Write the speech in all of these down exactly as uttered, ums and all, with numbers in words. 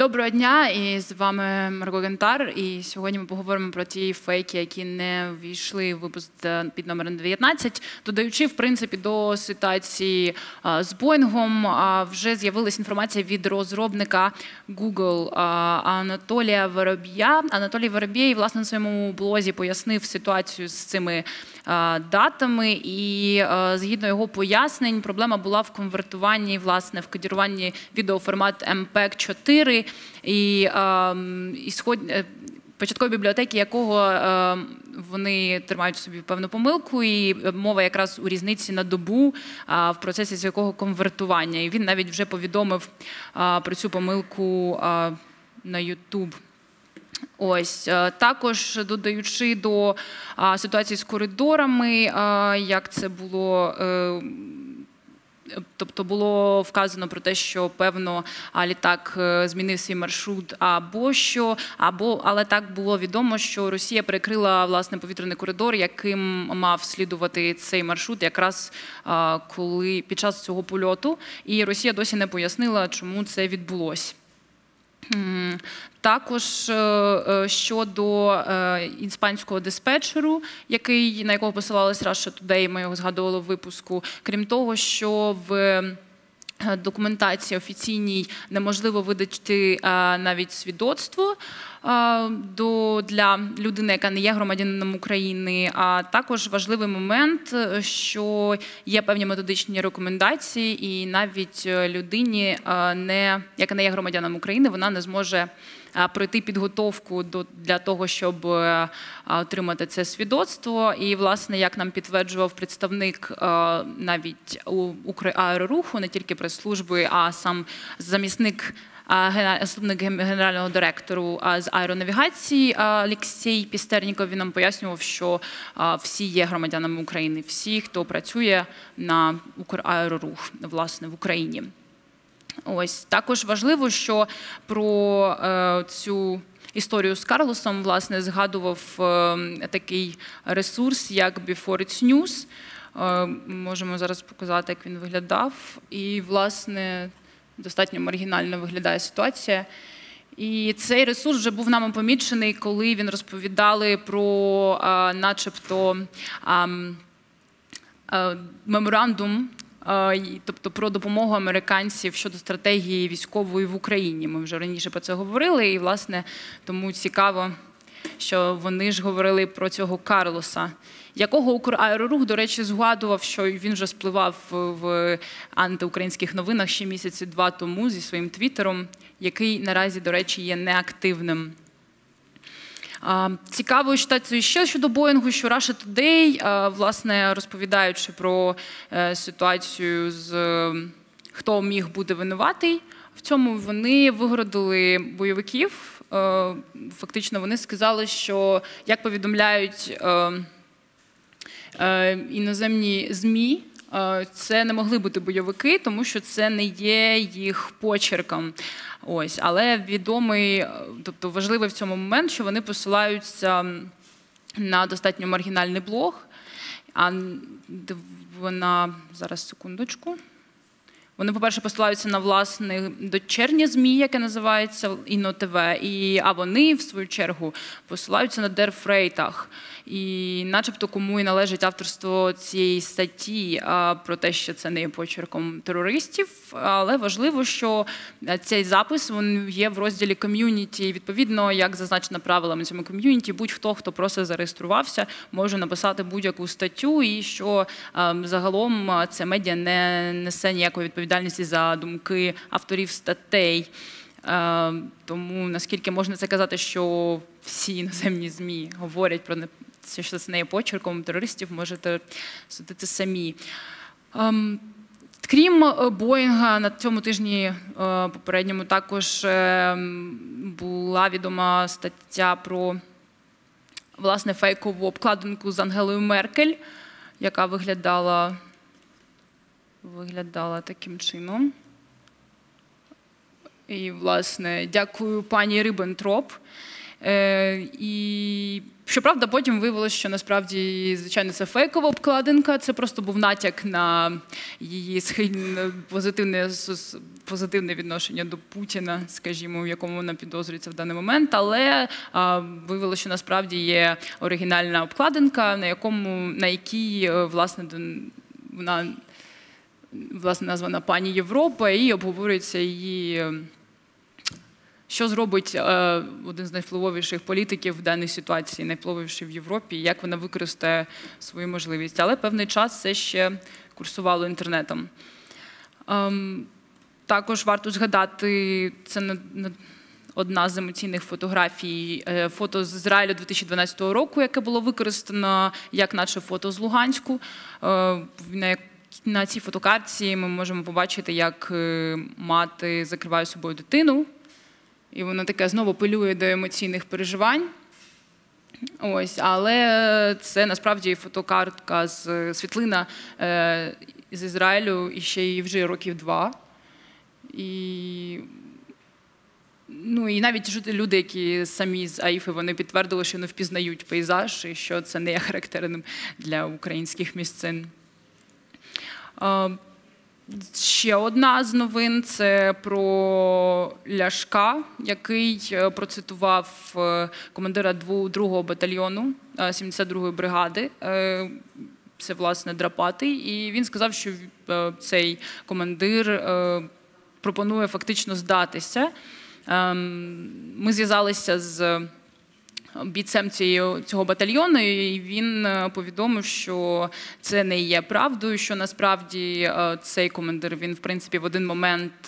Доброго дня, і з вами Марго Гентар. І сьогодні ми поговоримо про ті фейки, які не ввійшли в випуск під номером дев'ятнадцять. Додаючи, в принципі, до ситуації з Боїнгом, вже з'явилася інформація від розробника Google Анатолія Воробія. Анатолій Воробій, власне, на своєму блозі пояснив ситуацію з цими датами, і згідно його пояснень, проблема була в конвертуванні, власне, в кодіруванні відеоформат ем пі і джі чотири, і ісход... початкові бібліотеки якого вони тримають собі певну помилку, і мова якраз у різниці на добу в процесі з якого конвертування. І він навіть вже повідомив про цю помилку на YouTube. Ось, також додаючи до а, ситуації з коридорами, а, як це було, е, тобто було вказано про те, що певно а, літак е, змінив свій маршрут або що, або, але так було відомо, що Росія перекрила, власне, повітряний коридор, яким мав слідувати цей маршрут якраз а, коли, під час цього польоту, і Росія досі не пояснила, чому це відбулося. Також щодо іспанського диспетчеру, який, на якого посилалась Russia Today, ми його згадували в випуску, крім того, що в документації офіційній неможливо видати навіть свідоцтво для людини, яка не є громадянином України, а також важливий момент, що є певні методичні рекомендації, і навіть людині, не, яка не є громадянином України, вона не зможе пройти підготовку до, для того, щоб отримати це свідоцтво. І, власне, як нам підтверджував представник навіть Украероруху, не тільки прес-служби, а сам замісник заступник генерального директору з аеронавігації Олексій Пістерніков, він нам пояснював, що всі є громадянами України, всі, хто працює на Украерорух, власне, в Україні. Ось, також важливо, що про е, цю історію з Карлосом, власне, згадував е, такий ресурс, як Before It's News. Е, можемо зараз показати, як він виглядав. І, власне, достатньо маргінально виглядає ситуація. І цей ресурс вже був нами помічений, коли він розповідали про, е, начебто, е, е, меморандум, тобто про допомогу американців щодо стратегії військової в Україні. Ми вже раніше про це говорили, і, власне, тому цікаво, що вони ж говорили про цього Карлоса, якого Украерорух, до речі, згадував, що він вже спливав в антиукраїнських новинах ще місяці два тому зі своїм твіттером, який наразі, до речі, є неактивним. Цікавою ситуацією ще щодо Боїнгу, що Russia Today, власне, розповідаючи про ситуацію з хто міг бути винуватий, в цьому вони вигородили бойовиків. Фактично вони сказали, що, як повідомляють іноземні ЗМІ, це не могли бути бойовики, тому що це не є їх почерком. Ось, але відомий, тобто важливий в цьому момент, що вони посилаються на достатньо маргінальний блог. А вона, зараз, секундочку. Вони, по-перше, посилаються на, власне, дочернє ЗМІ, яке називається ІНО-ТВ, і, а вони, в свою чергу, посилаються на Der Freitag. І начебто кому і належить авторство цієї статті а, про те, що це не є почерком терористів, але важливо, що цей запис він є в розділі ком'юніті. Відповідно, як зазначено правилами цьому ком'юніті, будь-хто, хто просто зареєструвався, може написати будь-яку статтю, і що а, загалом це медіа не несе ніякої відповідальності за думки авторів статей. А, тому, наскільки можна це казати, що всі іноземні ЗМІ говорять про це, що це не є почерком терористів, можете судити самі. Um, крім Боїнга, на цьому тижні uh, попередньому також uh, була відома стаття про, власне, фейкову обкладинку з Ангелою Меркель, яка виглядала, виглядала таким чином. І, власне, дякую пані Ріббентроп. І, щоправда, потім виявилося, що насправді, звичайно, це фейкова обкладинка, це просто був натяк на її схильне позитивне, позитивне відношення до Путіна, скажімо, в якому вона підозрюється в даний момент, але а, виявилося, що насправді є оригінальна обкладинка, на, якому, на якій, власне, вона власне, названа «Пані Європа», і обговорюється її, що зробить е, один з найвпливовіших політиків в даній ситуації, найвпливовіший в Європі, як вона використає свою можливість. Але певний час це ще курсувало інтернетом. Ем, також варто згадати, це не, не одна з емоційних фотографій, е, фото з Ізраїлю дві тисячі дванадцятого року, яке було використано як наче фото з Луганську, е, на На цій фотокартці ми можемо побачити, як мати закриває собою дитину, і вона таке знову апелює до емоційних переживань. Ось, але це насправді фотокартка з світлина е, з Ізраїлю і ще й вже років два. І, ну, і навіть люди, які самі з Аїфи, вони підтвердили, що не впізнають пейзаж і що це не є характерним для українських місцин. Ще одна з новин – це про Ляшка, який процитував командира другого батальйону сімдесят другої бригади. Це, власне, Драпатий. І він сказав, що цей командир пропонує фактично здатися. Ми зв'язалися з бійцем цього батальйону, і він повідомив, що це не є правдою, що насправді цей командир, він, в принципі, в один момент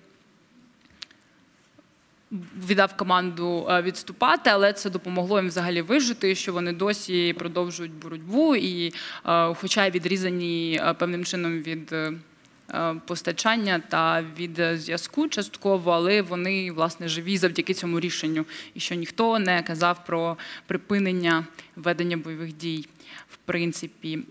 віддав команду відступати, але це допомогло їм взагалі вижити, що вони досі продовжують боротьбу, і хоча відрізані певним чином від постачання та від зв'язку частково, але вони, власне, живі завдяки цьому рішенню. І що ніхто не казав про припинення ведення бойових дій, в принципі.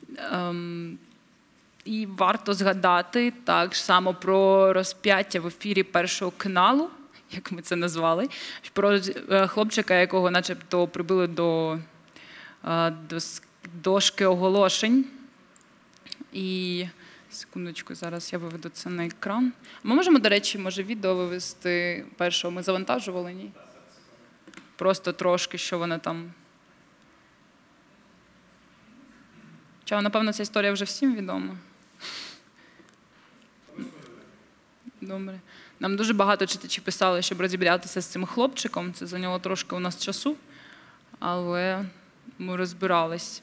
І варто згадати так само про розп'яття в ефірі Першого каналу, як ми це назвали, про хлопчика, якого начебто прибили до, до дошки оголошень. І секундочку, зараз я виведу це на екран. Ми можемо, до речі, може відео вивести першого? Ми завантажували, ні? Просто трошки, що вона там. Чого, напевно, ця історія вже всім відома? Добре. Нам дуже багато читачів писали, щоб розібратися з цим хлопчиком. Це зайняло трошки у нас часу, але ми розбирались.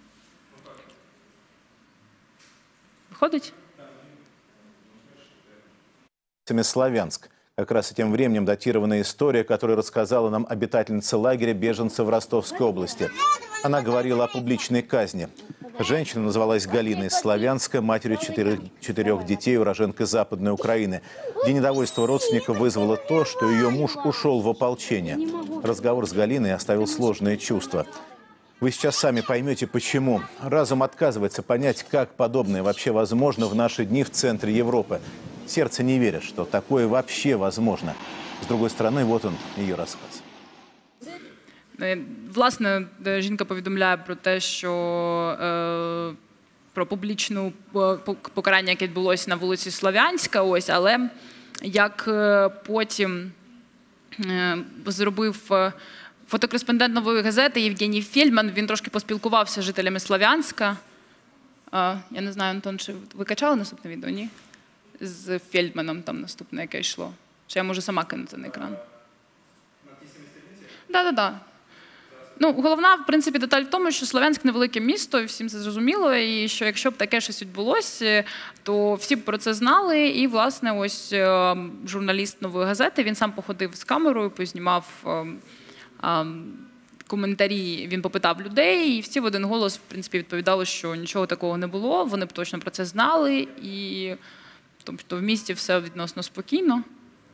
Выходить? Славянск. Как раз этим временем датированная история, которую рассказала нам обитательница лагеря беженцев в Ростовской области. Она говорила о публичной казни. Женщина называлась Галина из Славянска, матерью четырех, четырех детей, уроженкой Западной Украины. День недовольства родственников вызвало то, что ее муж ушел в ополчение. Разговор с Галиной оставил сложные чувства. Вы сейчас сами поймете, почему. Разум отказывается понять, как подобное вообще возможно в наши дни в центре Европы. Сердце не верит, что такое вообще возможно. С другой стороны, вот он, ее рассказ. Власне, жінка повідомляє про те, що е, про публічне покарання, яке відбулося на вулиці Слов'янська, ось, але як потім е, зробив фотокореспондент «Нової газети» Євгеній Фельдман, він трошки поспілкувався з жителями Слов'янська. Е, я не знаю, Антон, чи ви качали наступне відео, ні? З Фельдманом там наступне, яке йшло. Чи я можу сама кинути на екран? Так, так, так. Ну, головна, в принципі, деталь в тому, що Слов'янськ – невелике місто, і всім це зрозуміло, і що якщо б таке щось відбулося, то всі б про це знали. І, власне, ось журналіст «Нової газети», він сам походив з камерою, познімав коментарі, він попитав людей, і всі в один голос, в принципі, відповідали, що нічого такого не було, вони б точно про це знали, і тобто в місті все відносно спокійно.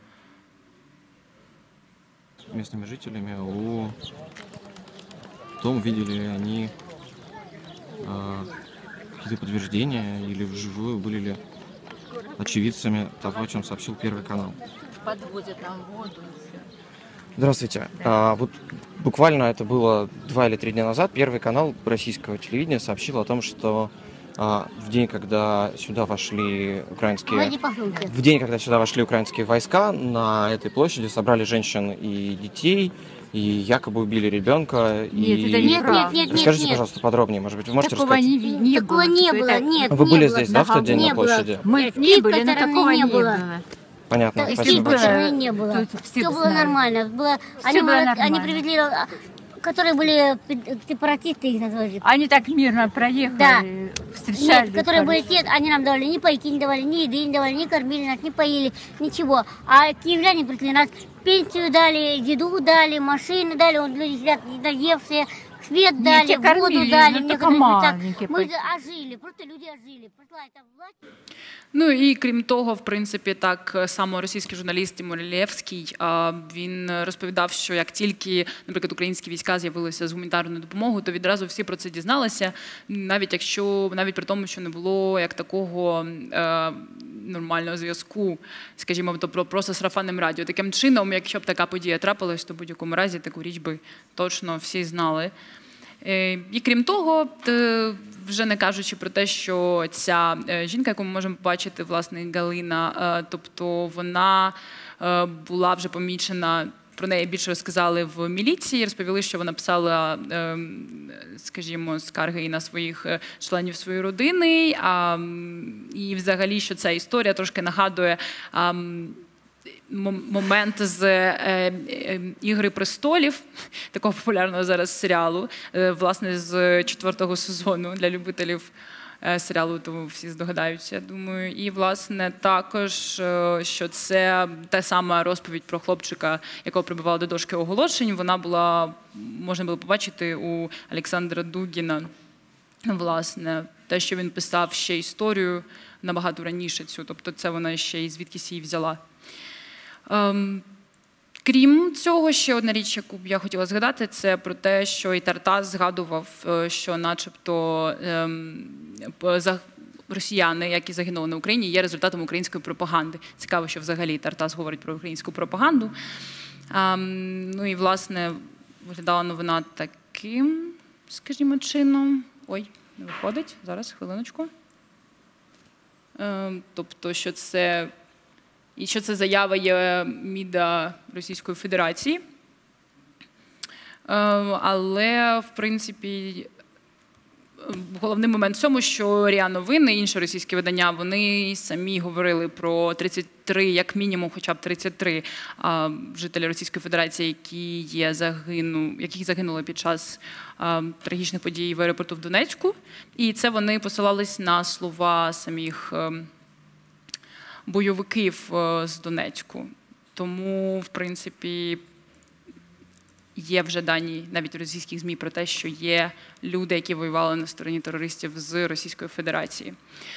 Местными жителями о том, видели ли они э, какие-то подтверждения или вживую были ли очевидцами того, о чем сообщил Первый канал. Подводят нам воду и все. Здравствуйте. А, вот буквально это было два или три дня назад. Первый канал российского телевидения сообщил о том, что а, в день, когда сюда вошли украинские, в день, когда сюда вошли украинские войска, на этой площади собрали женщин и детей, и якобы убили ребенка. Нет, и... это не правда. Нет, нет, Расскажите, нет. пожалуйста, подробнее, может быть, вы можете Такого рассказать? не, не Такого было. не Типа, было, это- нет. Вы не были было. здесь, да, в тот день Не на было. площади? Мы Нет, не с были, той но стороны такого не не было. было. Понятно, С спасибо той было. большое. стороны не было. Тут все Все было знали. нормально. Было, Всё они, было молод- нормально. они привезли, а, которые были пи- сепаратисты, их назвали. Они так мирно проехали, Да. встречали. Нет, которые были те, они нам давали ни пайки, не давали, ни еды не давали, ни кормили нас, не поили, ничего. А киевляне пришли, нас пенсию дали, еду дали, машины дали, вот люди сидят недоевшие, свет Не, дали, те воду кормили, дали. но Мне только говорят, вот так, маленькие мы пайки. ожили, просто люди ожили. Пришла эта власть. Ну і крім того, в принципі, так само російський журналіст Тимур Лєвський, а, він розповідав, що як тільки, наприклад, українські війська з'явилися з гуманітарною допомогою, то відразу всі про це дізналися, навіть якщо навіть при тому, що не було як такого е, нормального зв'язку, скажімо, то про просто сарафанним радіо. Таким чином, якщо б така подія трапилась, то в будь-якому разі таку річ би точно всі знали. Е, І крім того, т- вже не кажучи про те, що ця е, жінка, яку ми можемо побачити, власне, Галина, е, тобто вона е, була вже помічена, про неї більше розказали в міліції, розповіли, що вона писала, е, скажімо, скарги і на своїх е, членів своєї родини, а, м, і взагалі, що ця історія трошки нагадує а, м, мом- момент з е, е, «Ігри престолів», такого популярного зараз серіалу, е, власне, з четвертого сезону для любителів е, серіалу, то всі здогадаються, я думаю. І, власне, також, е, що це та сама розповідь про хлопчика, якого прибивали до дошки оголошень, вона була, можна було побачити у Олександра Дугіна, власне, те, що він писав ще історію набагато раніше цю, тобто це вона ще і звідкись її взяла. Ем, Крім цього, ще одна річ, яку б я хотіла згадати, це про те, що і Тартас згадував, е, що начебто ем, п- за- росіяни, які загинули на Україні, є результатом української пропаганди. Цікаво, що взагалі Тартас говорить про українську пропаганду. Ем, Ну і, власне, виглядала новина таким, скажімо, чином. Ой, не виходить. Зараз, хвилиночку. Ем, Тобто, що це... І що це заява є МІДа Російської Федерації. Е, Але, в принципі, головний момент в цьому, що РІА Новини, інші російські видання, вони самі говорили про тридцять три, як мінімум, хоча б тридцять три а, жителі Російської Федерації, які є загину, яких загинули під час а, трагічних подій в аеропорту в Донецьку. І це вони посилались на слова самих ем, бойовиків е, з Донецьку. Тому, в принципі, є вже дані навіть у російських ЗМІ про те, що є люди, які воювали на стороні терористів з Російської Федерації.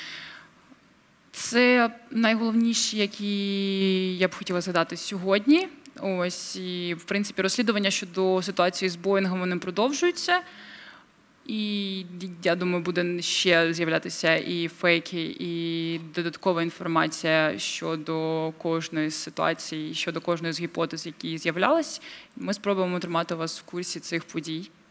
Це найголовніші, які я б хотіла згадати сьогодні. Ось, і, в принципі, розслідування щодо ситуації з Боїнгом, вони продовжуються. І, я думаю, буде ще з'являтися і фейки, і додаткова інформація щодо кожної з ситуацій, щодо кожної з гіпотез, які з'являлись. Ми спробуємо тримати вас в курсі цих подій.